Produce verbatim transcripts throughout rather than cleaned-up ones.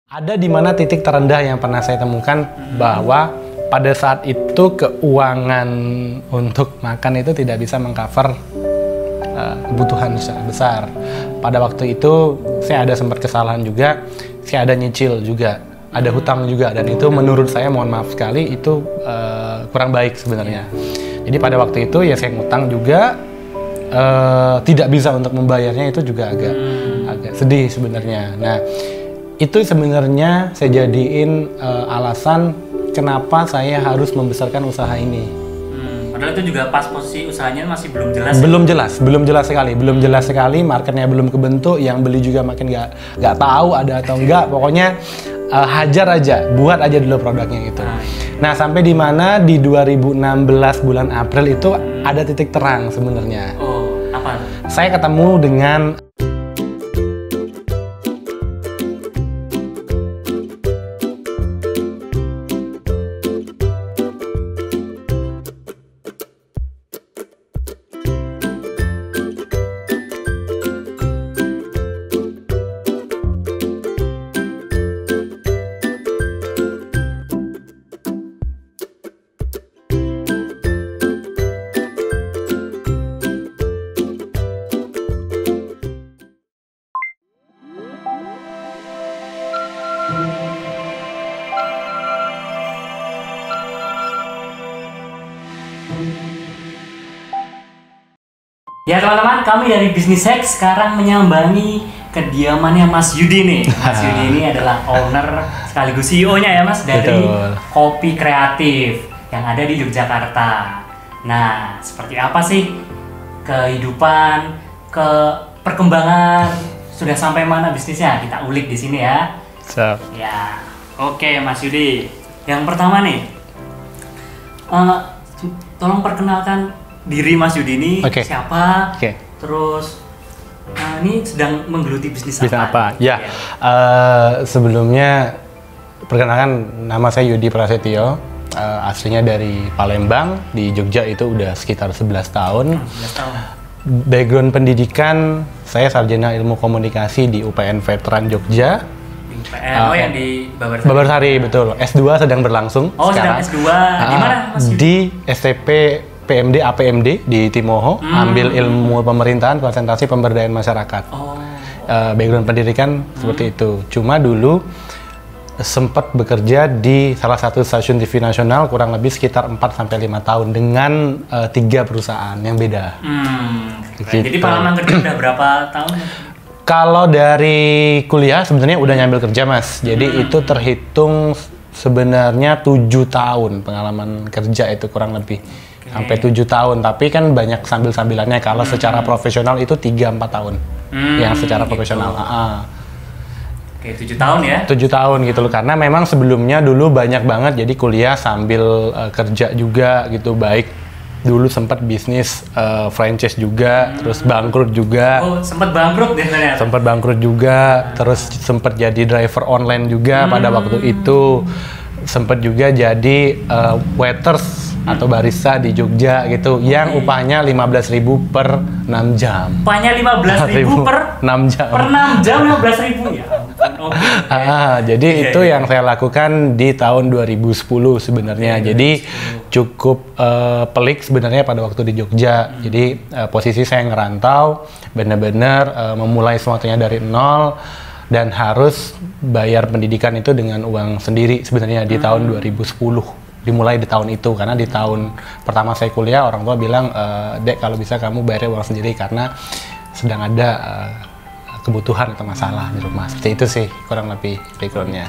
Ada di mana titik terendah yang pernah saya temukan bahwa pada saat itu keuangan untuk makan itu tidak bisa mengcover uh, kebutuhan secara besar. Pada waktu itu saya ada sempat kesalahan juga, saya ada nyicil juga, ada hutang juga, dan itu menurut saya, mohon maaf sekali, itu uh, kurang baik sebenarnya. Jadi pada waktu itu ya saya ngutang juga, uh, tidak bisa untuk membayarnya, itu juga agak agak sedih sebenarnya. Nah, itu sebenarnya saya jadiin uh, alasan kenapa saya harus membesarkan usaha ini. Hmm, padahal itu juga pas posisi usahanya masih belum jelas. Belum ya? jelas, belum jelas sekali, belum jelas sekali. Marketnya belum kebentuk, yang beli juga makin nggak nggak tahu ada atau enggak. Pokoknya uh, hajar aja, buat aja dulu produknya gitu. Nah, nah sampai di mana di dua ribu enam belas bulan April itu hmm. ada titik terang sebenarnya. Oh, apa? Saya ketemu dengan Ya teman-teman, kami dari Business Hack sekarang menyambangi kediamannya Mas Yudi nih. Mas Yudi ini adalah owner sekaligus C E O-nya ya Mas dari Betul. Kopi Kreatif yang ada di Yogyakarta. Nah, seperti apa sih kehidupan, ke perkembangan, sudah sampai mana bisnisnya? Kita ulik di sini ya. so. Ya, oke Mas Yudi. Yang pertama nih, uh, tolong perkenalkan diri Mas Yudi ini, okay. siapa, okay. terus uh, ini sedang menggeluti bisnis Bisnis apa? apa? Ya, ya. Uh, sebelumnya perkenalkan, nama saya Yudi Prasetyo, uh, aslinya dari Palembang, di Jogja itu udah sekitar sebelas tahun. sebelas tahun. Background pendidikan, saya sarjana ilmu komunikasi di U P N Veteran Jogja. Di U P N, uh, oh yang di Babarsari. Babarsari, betul. S dua sedang berlangsung Oh, sekarang. sedang S dua. Di mana Mas Yudi? Di S T P P M D A P M D di Timoho, hmm. ambil ilmu pemerintahan, konsentrasi pemberdayaan masyarakat. Oh. Uh, background pendidikan hmm. seperti itu. Cuma dulu sempat bekerja di salah satu stasiun T V nasional kurang lebih sekitar empat sampai lima tahun dengan uh, tiga perusahaan yang beda. Hmm. Gitu. Jadi pengalaman kerja udah berapa tahun? Kalau dari kuliah sebenarnya udah nyambil kerja Mas. Jadi hmm. itu terhitung sebenarnya tujuh tahun pengalaman kerja itu kurang lebih. Okay. Sampai tujuh tahun, tapi kan banyak sambil-sambilannya. Kalau hmm. secara profesional itu tiga sampai empat tahun hmm, yang secara gitu. Profesional. Ah. Oke, tujuh tahun ya? tujuh tahun gitu loh, karena memang sebelumnya dulu banyak banget, jadi kuliah sambil uh, kerja juga gitu, baik dulu sempat bisnis uh, franchise juga, hmm. terus bangkrut juga. Oh, sempat bangkrut deh ternyata? Sempat bangkrut juga, hmm. terus sempat jadi driver online juga hmm. pada waktu itu. Sempat juga jadi uh, waiters hmm. atau barista di Jogja gitu, okay. yang upahnya lima belas ribu per enam jam. Upahnya lima belas ribu per enam jam. Per enam jam lima belas ribu ya. Okay. Ah, jadi yeah, itu yeah. yang saya lakukan di tahun dua ribu sepuluh sebenarnya. Yeah, jadi cukup uh, pelik sebenarnya pada waktu di Jogja. Hmm. Jadi uh, posisi saya ngerantau, benar-benar uh, memulai semuanya dari nol. Dan harus bayar pendidikan itu dengan uang sendiri sebenarnya di hmm. tahun dua ribu sepuluh. Dimulai di tahun itu, karena di tahun pertama saya kuliah orang tua bilang, e, Dek kalau bisa kamu bayar uang sendiri karena sedang ada uh, kebutuhan atau masalah hmm. di rumah. Seperti itu sih kurang lebih background-nya.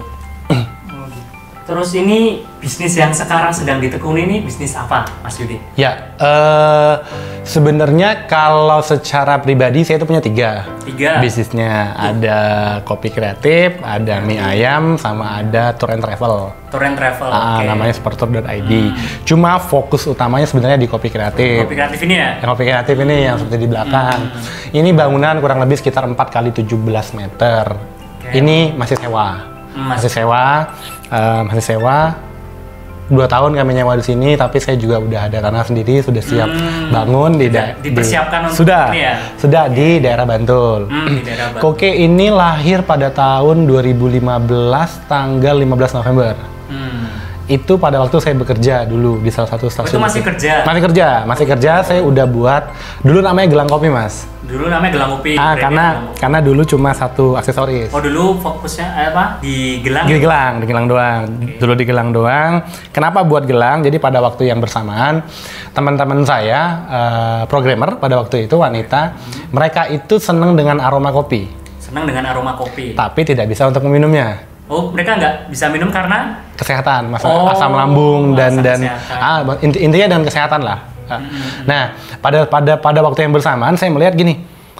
Terus ini bisnis yang sekarang sedang ditekuni ini bisnis apa Mas Yudi? Ya, uh, sebenarnya kalau secara pribadi saya itu punya tiga, tiga. bisnisnya. Ada kopi kreatif, ada mie ayam, sama ada tour and travel. Tour and travel, uh, okay. Namanya supertour dot I D. Hmm. Cuma fokus utamanya sebenarnya di kopi kreatif. Kopi kreatif ini ya? Yang kopi kreatif ini yang seperti di belakang. Hmm. Ini bangunan kurang lebih sekitar empat kali tujuh belas meter. Okay. Ini masih sewa. Hmm, masih. masih sewa, uh, masih sewa. dua tahun kami nyewa di sini, tapi saya juga udah ada tanah sendiri, sudah siap hmm. bangun di, da- dipersiapkan di untuk sudah ini ya? sudah di daerah Bantul. Hmm, di daerah Bantul. Koke ini lahir pada tahun dua ribu lima belas tanggal lima belas November. Hmm. Itu pada waktu saya bekerja dulu di salah satu stasiun. Oh, itu masih kerja? Masih kerja, masih kerja. Saya udah buat dulu namanya Gelang Kopi, Mas. Dulu namanya Gelang Kopi. Ah, karena gelang. karena dulu cuma satu aksesoris. Oh, dulu fokusnya apa? Di gelang. Di gelang, di gelang doang. Okay. Dulu di gelang doang. Kenapa buat gelang? Jadi pada waktu yang bersamaan, teman-teman saya uh, programmer pada waktu itu wanita, hmm. mereka itu seneng dengan aroma kopi. Seneng dengan aroma kopi. Tapi tidak bisa untuk meminumnya. Oh, mereka nggak bisa minum karena kesehatan, masalah oh, asam lambung dan dan kesehatan. ah, intinya dengan kesehatan lah. Mm-hmm. Nah, pada pada pada waktu yang bersamaan saya melihat gini,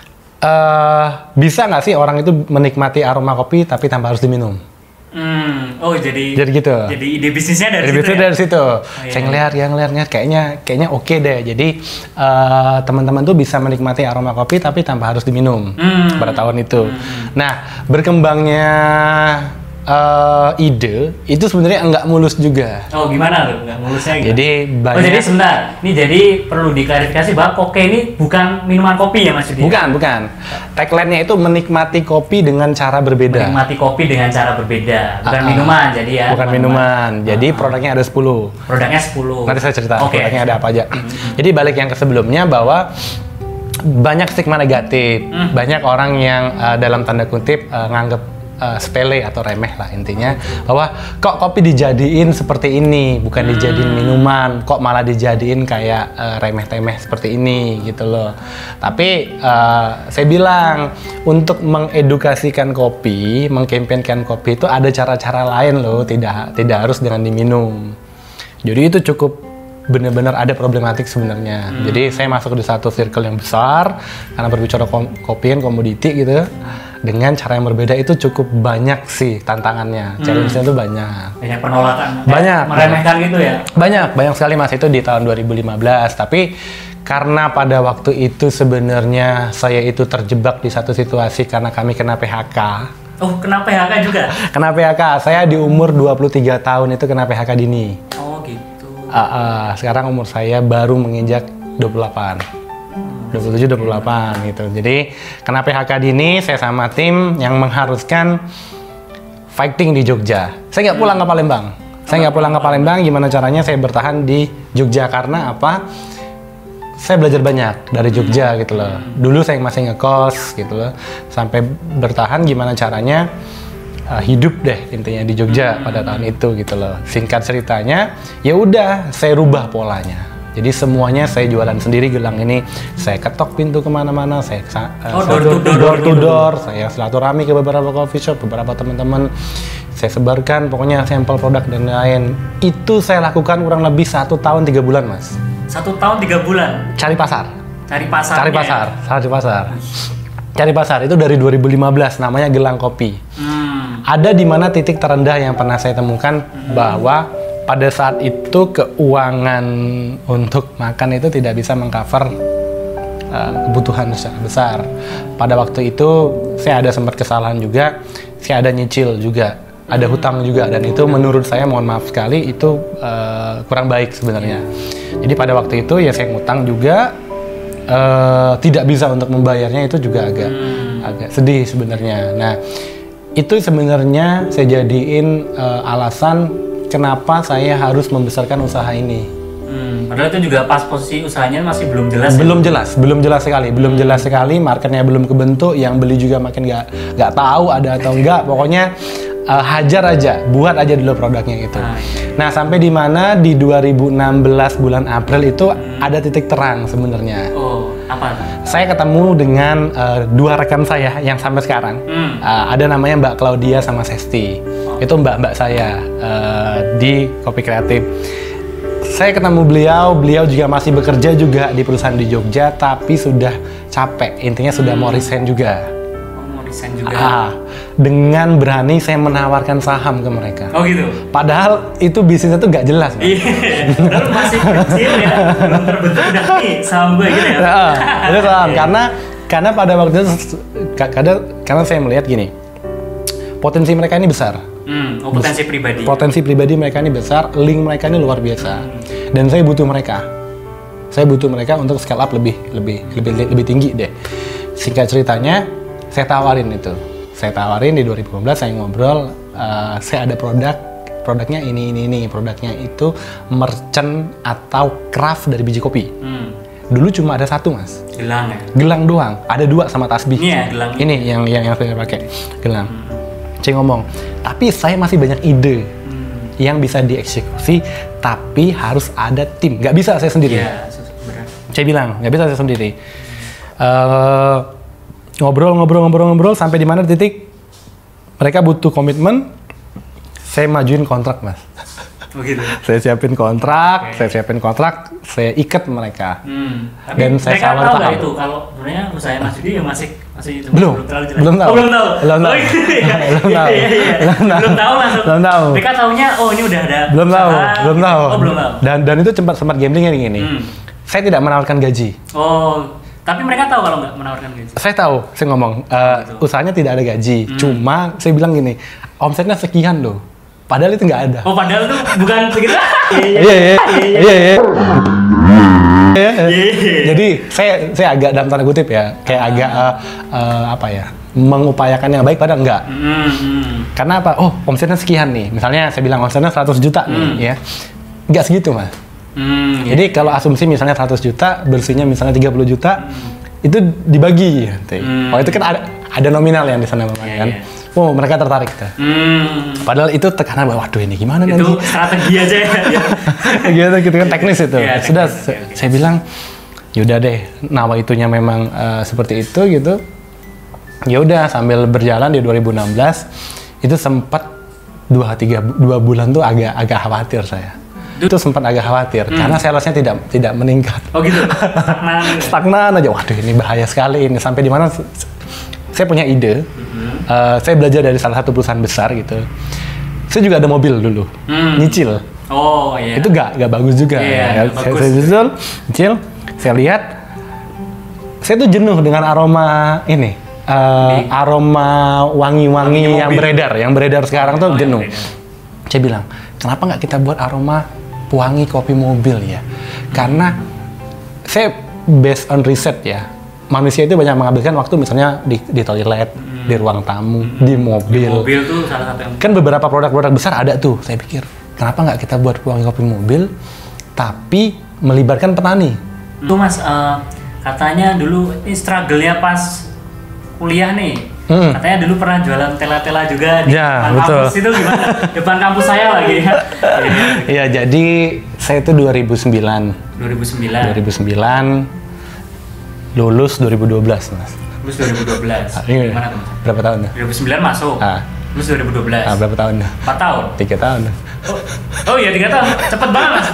uh, bisa nggak sih orang itu menikmati aroma kopi tapi tanpa harus diminum? Hmm. Oh, jadi jadi gitu. Jadi ide bisnisnya dari ide situ. Bisnis ya? dari situ. Oh, iya, saya ngeliat, ya ngeliat, kayaknya kayaknya oke okay deh. Jadi uh, teman-teman tuh bisa menikmati aroma kopi tapi tanpa harus diminum hmm. pada tahun itu. Hmm. Nah, berkembangnya Uh, ide itu sebenarnya nggak mulus juga. Oh, gimana tuh nggak mulusnya? Gitu? Jadi banyak. Oh, jadi sebentar. Ini jadi perlu diklarifikasi bahwa koke ini bukan minuman kopi ya maksudnya? Bukan, bukan. Tagline-nya itu menikmati kopi dengan cara berbeda. Menikmati kopi dengan cara berbeda, bukan uh, minuman jadi ya. Bukan minuman. Jadi uh, produknya ada sepuluh. Produknya sepuluh. Nanti saya cerita okay. produknya ada apa aja. Jadi balik yang ke sebelumnya bahwa banyak stigma negatif, hmm. banyak orang yang uh, dalam tanda kutip uh, nganggep Uh, sepele atau remeh lah intinya, bahwa kok kopi dijadiin seperti ini, bukan hmm. dijadiin minuman, kok malah dijadiin kayak uh, remeh-temeh seperti ini gitu loh. Tapi uh, saya bilang untuk mengedukasikan kopi, mengkampanyekan kopi itu ada cara-cara lain loh, tidak tidak harus dengan diminum. Jadi itu cukup benar-benar ada problematik sebenarnya. Hmm. Jadi saya masuk di satu circle yang besar karena berbicara kom- kopi kan komoditi gitu. Dengan cara yang berbeda itu cukup banyak sih tantangannya, hmm. challenge-nya itu banyak. Banyak penolakan. Banyak. Meremehkan gitu ya? Banyak, banyak sekali Mas, itu di tahun dua ribu lima belas. Tapi karena pada waktu itu sebenarnya saya itu terjebak di satu situasi karena kami kena P H K. Oh, kena P H K juga? Kena P H K, saya di umur dua puluh tiga tahun itu kena P H K dini. Oh gitu. Uh, uh, sekarang umur saya baru menginjak dua puluh delapan. dua puluh tujuh dua puluh delapan gitu. Jadi kena P H K dini, saya sama tim yang mengharuskan fighting di Jogja. Saya nggak pulang ke Palembang. Saya nggak pulang ke Palembang. Gimana caranya saya bertahan di Jogja karena apa? Saya belajar banyak dari Jogja gitu loh. Dulu saya masih ngekos gitu loh. Sampai bertahan gimana caranya uh, hidup deh intinya di Jogja pada tahun itu gitu loh. Singkat ceritanya, ya udah saya rubah polanya. Jadi semuanya saya jualan sendiri gelang ini, saya ketok pintu kemana-mana, saya uh, oh, door, door, door, door to door, saya silaturahmi ke beberapa coffee shop, beberapa teman-teman, saya sebarkan pokoknya sampel produk dan lain. Itu saya lakukan kurang lebih satu tahun tiga bulan, Mas. Satu tahun tiga bulan? Cari pasar. Cari pasar. Cari pasar, ya? cari pasar. Cari pasar itu dari dua ribu lima belas, namanya Gelang Kopi. Hmm. Ada di mana titik terendah yang pernah saya temukan hmm. bahwa pada saat itu keuangan untuk makan itu tidak bisa mengcover uh, kebutuhan secara besar. Pada waktu itu saya ada sempat kesalahan juga, saya ada nyicil juga, ada hutang juga, dan itu menurut saya mohon maaf sekali itu uh, kurang baik sebenarnya. Jadi pada waktu itu ya saya ngutang juga, uh, tidak bisa untuk membayarnya, itu juga agak hmm. agak sedih sebenarnya. Nah itu sebenarnya saya jadiin uh, alasan kenapa saya harus membesarkan usaha ini. Hmm, padahal itu juga pas posisi usahanya masih belum jelas. Belum ya? jelas, belum jelas sekali, belum jelas sekali. Marketnya belum kebentuk, yang beli juga makin nggak nggak tahu ada atau enggak. Pokoknya uh, hajar aja, buat aja dulu produknya itu. Nah, nah sampai di mana di dua ribu enam belas bulan April itu hmm. ada titik terang sebenarnya. Oh, apa? Saya ketemu dengan uh, dua rekan saya yang sampai sekarang. Hmm. Uh, ada namanya Mbak Claudia sama Sesti. Itu mbak-mbak saya uh, di Kopi Kreatif. Saya ketemu beliau, beliau juga masih bekerja juga di perusahaan di Jogja, tapi sudah capek, intinya sudah hmm. mau resign juga. Oh, mau resign juga. Ah, dengan berani saya menawarkan saham ke mereka. Oh gitu? Padahal itu bisnisnya tuh nggak jelas. Iya, padahal masih kecil ya, belum terbentuk udah nih saham gue gitu ya. Nah, itu saham, karena, karena pada waktu itu, karena, karena saya melihat gini, potensi mereka ini besar. Hmm, oh, potensi pribadi. Potensi pribadi mereka ini besar, link mereka ini luar biasa. Hmm. Dan saya butuh mereka. Saya butuh mereka untuk scale up lebih lebih lebih lebih tinggi deh. Singkat ceritanya, saya tawarin itu. Saya tawarin di dua ribu lima belas, saya ngobrol, uh, saya ada produk, produknya ini ini ini, produknya itu merchant atau craft dari biji kopi. Hmm. Dulu cuma ada satu, Mas. Gelang ya? Gelang doang. Ada dua sama tasbih. Ini ya gelang. Ini yang yang yang saya pakai, gelang. Hmm. Saya ngomong, tapi saya masih banyak ide hmm. yang bisa dieksekusi, tapi harus ada tim. Nggak bisa saya sendiri. Ya, benar. Saya bilang, nggak bisa saya sendiri. Uh, ngobrol, ngobrol, ngobrol, ngobrol, sampai di mana titik mereka butuh komitmen, saya majuin kontrak, Mas. Oh gitu. Saya siapin kontrak, okay. saya siapin kontrak, saya ikat mereka. Hmm. Dan saya sawar tahu nggak itu kalau sebenarnya usaha Mas Yudi ya masih masih belum belum terlalu jelas. Belum tahu. Oh, belum tahu. Belum tahu. Oh, iya. belum tahu. Iya, iya, iya. Belum tahu langsung. Belum tahu. Mereka tahunya oh ini udah ada. Belum tahu. Usaha, belum gitu. tahu. Oh belum tahu. Dan dan itu sempat sempat gambling kayak gini. Hmm. Saya tidak menawarkan gaji. Oh. Tapi mereka tahu kalau nggak menawarkan gaji? Saya tahu, saya ngomong, uh, gitu. Usahanya tidak ada gaji, hmm. cuma saya bilang gini, omsetnya sekian loh, padahal itu nggak ada. Oh padahal tuh bukan segitu? Iya, iya, iya, iya. Jadi saya saya agak dalam tanda kutip ya, kayak agak uh, uh, apa ya, mengupayakan yang baik padahal enggak. Hmm, hmm. Karena apa? Oh omsetnya sekian nih, misalnya saya bilang omsetnya seratus juta nih, hmm. ya, nggak segitu Mas. Hmm, Jadi yeah. kalau asumsi misalnya seratus juta, bersihnya misalnya tiga puluh juta, hmm. itu dibagi. Hmm. Oh itu kan ada, ada nominal yang di sana memang yeah, kan. Yeah. Oh mereka tertarik. Hmm. Padahal itu tekanan bahwa waduh ini gimana itu nanti. Itu strategi aja ya. Gitu, gitu kan teknis itu. Yeah, Sudah teknis, saya, okay. saya bilang, yaudah deh, nawa itunya memang uh, seperti itu gitu. Ya udah sambil berjalan di dua ribu enam belas itu sempat dua tiga dua bulan tuh agak agak khawatir saya. Itu sempat agak khawatir hmm. karena salesnya tidak tidak meningkat. Oh gitu. Stagnan. Stagnan aja. Waduh ini bahaya sekali ini. Sampai di mana saya punya ide. Hmm. Uh, saya belajar dari salah satu perusahaan besar gitu. Saya juga ada mobil dulu. Hmm. Nyicil. Oh iya. Itu gak gak bagus juga. Iya, ya. Saya, saya nyicil, nyicil. Saya lihat saya tuh jenuh dengan aroma ini. Uh, aroma wangi-wangi yang beredar, yang beredar sekarang tuh oh, jenuh. Saya bilang, kenapa nggak kita buat aroma wangi kopi mobil ya? Karena saya based on riset ya, manusia itu banyak menghabiskan waktu misalnya di, di toilet, hmm. di ruang tamu, hmm. di mobil. Di mobil tuh salah satu yang... Kan beberapa produk-produk besar ada tuh. Saya pikir, kenapa nggak kita buat wangi kopi mobil, tapi melibatkan petani? Itu Mas, uh, katanya dulu ini struggle-nya pas kuliah nih. Hmm. Katanya dulu pernah jualan tela-tela juga di ya, depan betul. kampus itu gimana? Depan kampus saya lagi ya. Iya, jadi saya itu dua ribu sembilan. dua ribu sembilan. dua ribu sembilan lulus dua ribu dua belas, Mas. Lulus dua ribu dua belas. Ah, ini gimana tuh? Berapa tahun? dua ribu sembilan masuk. Ah. Lulus dua ribu dua belas. Ah, berapa tahun? empat tahun. tiga tahun. Oh, oh iya tiga tahun. Cepet banget, Mas.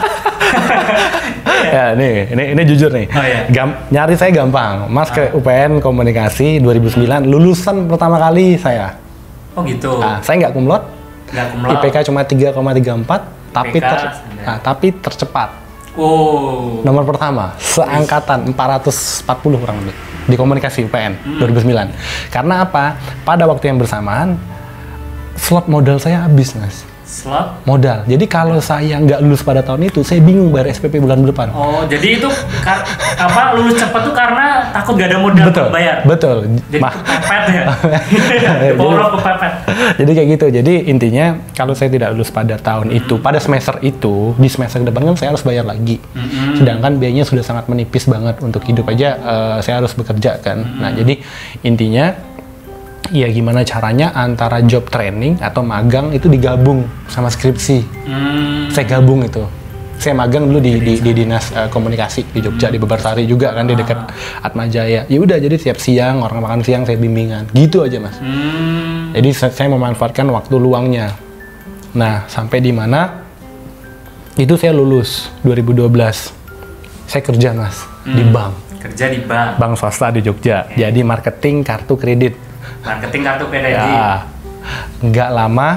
Ya, nih, ini ini jujur nih. Oh, iya. Gam, nyari saya gampang. Mas ke U P N Komunikasi dua ribu sembilan, lulusan pertama kali saya. Oh gitu. Nah, saya nggak kumlot. Nggak kumlot. I P K cuma tiga koma tiga empat, tapi ter, nah, tapi tercepat. Oh. Nomor pertama, seangkatan empat ratus empat puluh kurang lebih di Komunikasi U P N hmm. dua ribu sembilan. Karena apa? Pada waktu yang bersamaan slot modal saya habis, Mas. Slot? Modal. Jadi kalau saya nggak lulus pada tahun itu, saya bingung bayar S P P bulan depan. Oh, jadi itu kar- apa lulus cepat tuh karena takut nggak ada modal betul, untuk bayar? Betul. Jadi Ma- kepepet ya? Power of kepepet. Jadi kayak gitu. Jadi intinya kalau saya tidak lulus pada tahun mm-hmm. itu, pada semester itu, di semester depan kan saya harus bayar lagi. Mm-hmm. Sedangkan biayanya sudah sangat menipis banget untuk hidup aja. Uh, saya harus bekerja kan. Mm-hmm. Nah, jadi intinya ya gimana caranya antara job training atau magang itu digabung sama skripsi. Hmm. Saya gabung itu. Saya magang dulu di, di, di dinas uh, komunikasi di Jogja, hmm. di Bebarsari juga kan, di dekat Atmajaya. Ya udah, jadi tiap siang orang makan siang saya bimbingan. Gitu aja, Mas. Hmm. Jadi saya, saya memanfaatkan waktu luangnya. Nah, sampai di mana itu saya lulus dua ribu dua belas. Saya kerja, Mas, hmm. di bank. Kerja di bank. Bank swasta di Jogja. Okay. Jadi marketing kartu kredit. Marketing kartu kredit. Ya, nggak lama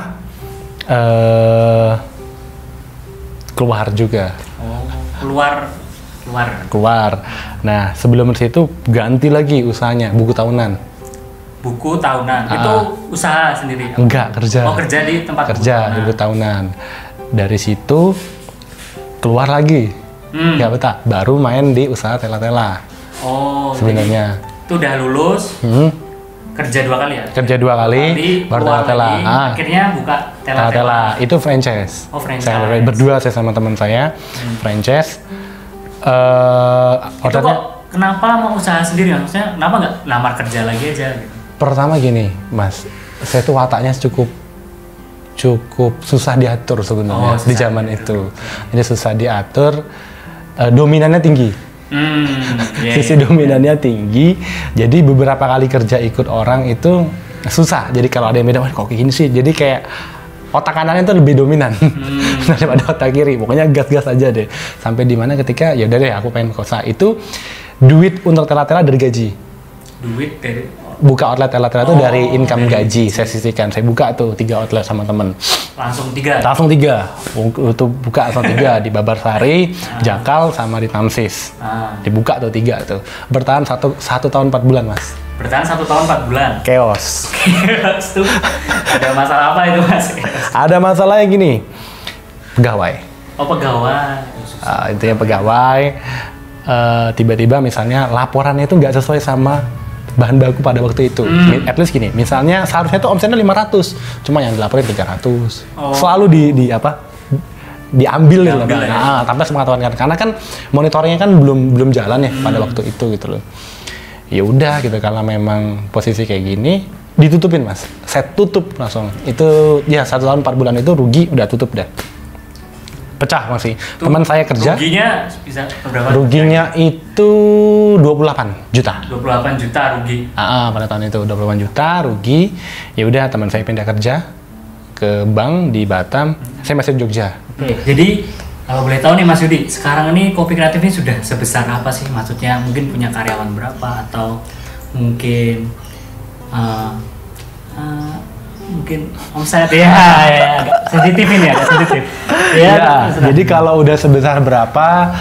uh, keluar juga. Oh, keluar, keluar. Keluar. Nah, sebelum itu ganti lagi usahanya, buku tahunan. buku tahunan. Ah. Itu usaha sendiri? Enggak, kerja. Oh, kerja di tempat Kerja di buku tahunan. Dari situ keluar lagi. Hmm. Nggak betah. Baru main di usaha tela-tela. Oh, sebenarnya. Itu udah lulus, Hmm. kerja dua kali ya? Kerja dua kali, baru keluar tela-tela. lagi, Ah. akhirnya buka tela-tela. Tela-tela itu franchise. Oh, franchise. Saya berdua saya sama teman saya, Hmm. franchise. Eh, Itu outletnya kok kenapa mau usaha sendiri? Maksudnya kenapa nggak lamar kerja lagi aja gitu? pertama gini, Mas. Saya tuh wataknya cukup cukup susah diatur sebenarnya Oh, susah di zaman diatur. itu. Jadi susah diatur, eh, dominannya tinggi. Hmm, iya, Sisi iya. dominannya tinggi. Jadi beberapa kali kerja ikut orang itu susah. Jadi kalau ada yang beda, wah kok kayak gini sih. Jadi kayak otak kanannya itu lebih dominan Hmm. daripada otak kiri. Pokoknya gas-gas aja deh. Sampai di mana ketika ya udah deh aku pengen kosa itu duit untuk tela-tela dari gaji. Duit dari Buka outlet tela-tela itu Oh, dari income dari gaji. Saya sisihkan. Saya buka tuh tiga outlet sama temen. langsung tiga. Langsung tiga. Untuk buka langsung tiga di Babarsari, Jakal, sama di Tamsis. Ah, Dibuka tuh tiga tuh. Bertahan satu satu tahun empat bulan, Mas. bertahan satu tahun empat bulan. Chaos. Itu ada masalah apa itu mas? Ada masalahnya gini. Pegawai. Oh pegawai. Uh, intinya pegawai. eh, tiba-tiba misalnya laporannya itu nggak sesuai sama bahan baku pada waktu itu. Hmm. At least gini, misalnya seharusnya tuh omsetnya lima ratus, cuma yang dilaporin tiga ratus. Oh. Selalu di, di apa? Diambil gitu loh. Diambil ya. Nah, tanpa sepengetahuan kan. Karena kan monitoringnya kan belum belum jalan ya Hmm. pada waktu itu gitu loh. Ya udah gitu, karena memang posisi kayak gini ditutupin, Mas. Saya tutup langsung. Itu ya satu tahun empat bulan itu rugi, udah tutup dah. Pecah masih. Tuh, Teman saya kerja. Ruginya bisa berapa? Ruginya itu dua puluh delapan juta. dua puluh delapan juta rugi. Ah, ah, pada tahun itu dua puluh delapan juta rugi. Ya udah, teman saya pindah kerja ke bank di Batam. Saya masih di Jogja. Oke, jadi kalau boleh tahu nih Mas Yudi, sekarang ini Kopi Kreatif ini sudah sebesar apa sih? Maksudnya mungkin punya karyawan berapa atau mungkin uh, uh, mungkin omset ya, ya agak sensitif ini agak sensitif. Ya, terserah. jadi kalau udah sebesar berapa?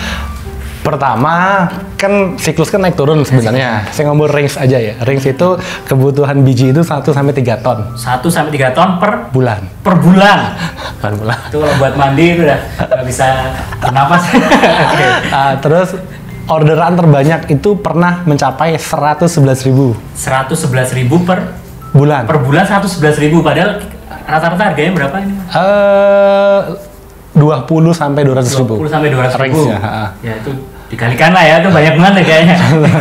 Pertama, kan siklus kan naik turun sebenarnya. Saya ngomong range aja ya. Range itu kebutuhan biji itu satu sampai tiga ton satu sampai tiga ton per bulan. per bulan. Per bulan. Itu kalau buat mandi itu udah nggak bisa bernapas. Oke. Ah, terus orderan terbanyak itu pernah mencapai seratus sebelas ribu seratus sebelas ribu per bulan. per bulan seratus sebelas ribu padahal rata-rata harganya berapa ini? Eh, dua puluh sampai dua ratus ribu. dua puluh sampai dua ratus ribu. Range-nya, ha-ha. Ya itu dikalikan lah ya, itu banyak banget ya kayaknya.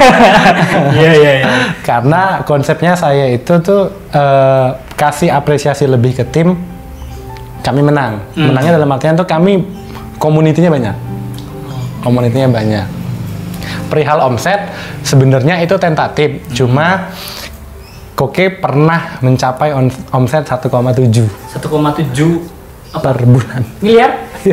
Iya iya iya. Karena konsepnya saya itu tuh eh, kasih apresiasi lebih ke tim, kami menang. Hmm. Menangnya dalam artian tuh kami komunitinya banyak. Komunitinya banyak. Perihal omset sebenarnya itu tentatif, cuma Koke pernah mencapai on- omset satu koma tujuh satu koma tujuh per bulan. miliar.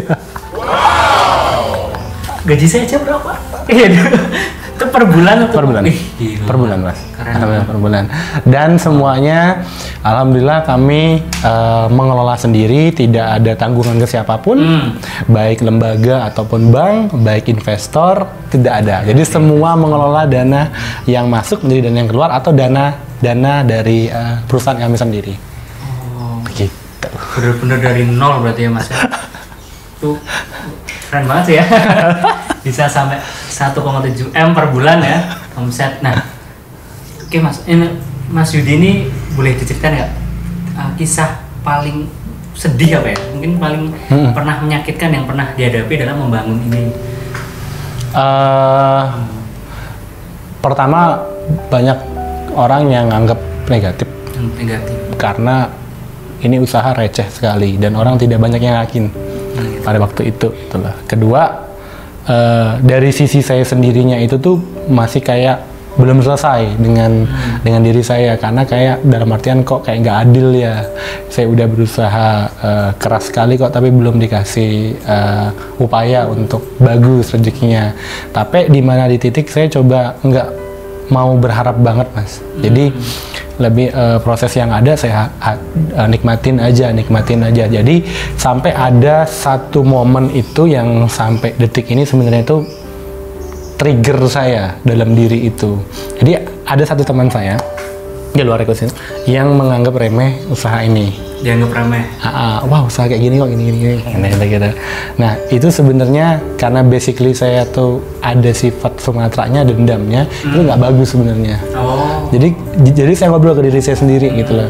Gaji saya aja berapa? Iya. Itu per bulan atau Per bulan. Ih, gila. Per bulan, Mas. Keren. Alhamdulillah, per bulan. Dan semuanya alhamdulillah kami eh, mengelola sendiri, tidak ada tanggungan ke siapapun, Hmm. baik lembaga ataupun bank, baik investor, tidak ada. Jadi semua mengelola dana yang masuk menjadi dana yang keluar atau dana dana dari eh, perusahaan kami sendiri. Oh, Begitu. bener-bener dari nol berarti ya Mas. Ya? Tuh keren banget sih ya. Bisa sampai satu koma tujuh M per bulan ya omset. Nah, oke Mas, ini Mas Yudi ini boleh diceritain nggak uh, kisah paling sedih apa ya? Mungkin paling Hmm. pernah menyakitkan yang pernah dihadapi dalam membangun ini. Eh, pertama, banyak orang yang anggap negatif Yang negatif. karena ini usaha receh sekali dan orang tidak banyak yang yakin pada waktu itu. Itulah. Kedua, eh, dari sisi saya sendirinya itu tuh masih kayak belum selesai dengan Hmm. dengan diri saya, karena kayak dalam artian kok kayak nggak adil ya. Saya udah berusaha eh, keras sekali kok, tapi belum dikasih eh, upaya untuk bagus rezekinya. Tapi di mana di titik saya coba nggak mau berharap banget, Mas. Jadi lebih eh, proses yang ada saya ha- ha- nikmatin aja, nikmatin aja. Jadi sampai ada satu momen itu yang sampai detik ini sebenarnya itu trigger saya dalam diri itu. Jadi ada satu teman saya di luar ekosistem yang menganggap remeh usaha ini. Dianggap remeh. Ah, wah usaha kayak gini kok gini gini gini gitu, gitu. Nah itu sebenarnya karena basically saya tuh ada sifat Sumateranya, dendamnya, hmm. itu nggak bagus sebenarnya. Oh. Jadi jadi saya ngobrol ke diri saya sendiri hmm. gitu loh.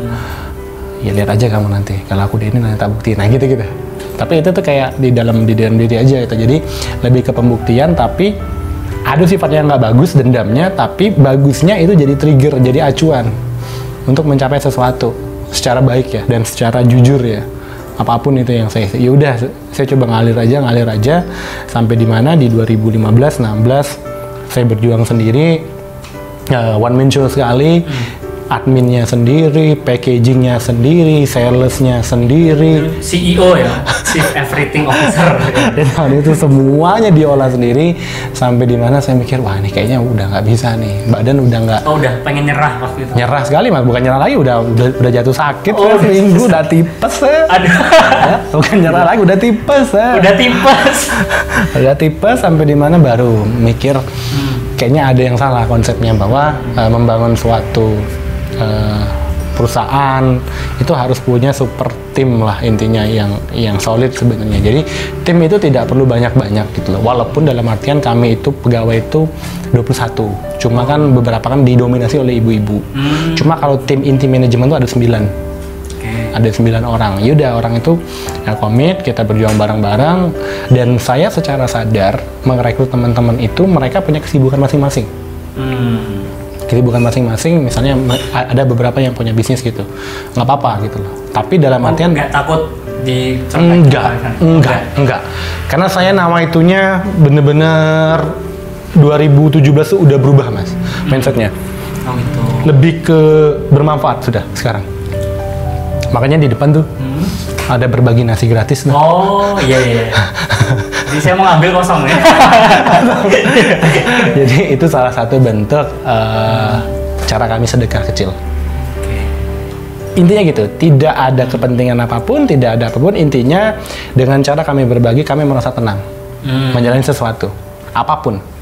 Ya lihat aja kamu nanti, kalau aku di ini nanti tak buktiin, nah gitu gitu. Tapi itu tuh kayak di dalam di dalam diri aja gitu. Jadi lebih ke pembuktian, tapi ada sifat yang nggak bagus, dendamnya, tapi bagusnya itu jadi trigger, jadi acuan untuk mencapai sesuatu secara baik ya dan secara jujur ya. Apapun itu yang saya, ya udah saya coba ngalir aja, ngalir aja sampai di mana di dua ribu lima belas, enam belas saya berjuang sendiri, uh, one man show sekali. Hmm. Adminnya sendiri, packagingnya sendiri, salesnya sendiri, C E O ya, Chief Everything Officer. Dan itu semuanya diolah sendiri sampai di mana saya mikir wah ini kayaknya udah nggak bisa nih, badan udah nggak. Oh udah pengen nyerah waktu itu. Nyerah sekali mas, bukan nyerah lagi, udah udah, udah jatuh sakit, oh, seminggu udah tipes ya. Aduh. Ya, bukan nyerah lagi, udah tipes ya. Udah tipes. Udah tipes sampai di mana baru mikir hmm. kayaknya ada yang salah konsepnya bahwa uh, membangun suatu Uh, perusahaan itu harus punya super tim lah intinya yang yang solid sebenarnya. Jadi tim itu tidak perlu banyak-banyak gitu loh. Walaupun dalam artian kami itu pegawai itu dua puluh satu. Cuma kan beberapa kan didominasi oleh ibu-ibu. Hmm. Cuma kalau tim inti manajemen itu ada sembilan. Okay. Ada sembilan orang. Yaudah orang itu ya komit, kita berjuang bareng-bareng dan saya secara sadar merekrut teman-teman itu mereka punya kesibukan masing-masing. Hmm. Kesibukan masing-masing, misalnya ada beberapa yang punya bisnis gitu, nggak apa-apa gitu loh. Tapi dalam oh, artian nggak takut di enggak, enggak, enggak. Karena saya nama itunya bener-bener dua ribu tujuh belas tuh udah berubah mas, hmm. mindsetnya. Oh gitu. Lebih ke bermanfaat sudah sekarang. Makanya di depan tuh hmm. ada berbagi nasi gratis. Nah. Oh iya iya. Jadi saya mau ngambil kosong ya. Jadi itu salah satu bentuk uh, cara kami sedekah kecil. Okay. Intinya gitu, tidak ada kepentingan apapun, tidak ada apapun. Intinya dengan cara kami berbagi, kami merasa tenang, hmm. menjalani sesuatu, apapun.